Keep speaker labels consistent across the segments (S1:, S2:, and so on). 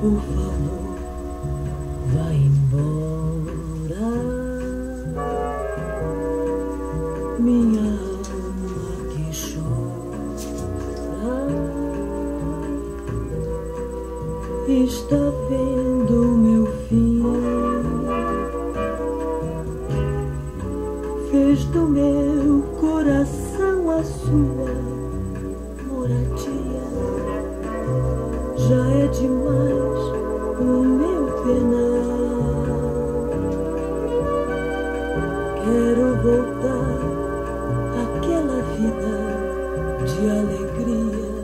S1: Por favor, vá embora. Minha alma que chora está vendo o meu fim. Fez do meu coração a sua moradia. Já é demais o meu penar. Quero voltar àquela vida de alegria.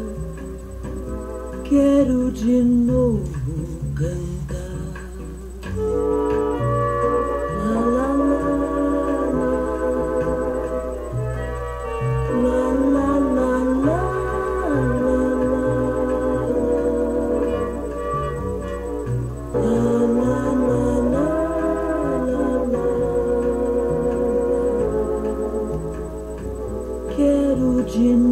S1: Quero de novo cantar. La la la la la la la. Quero de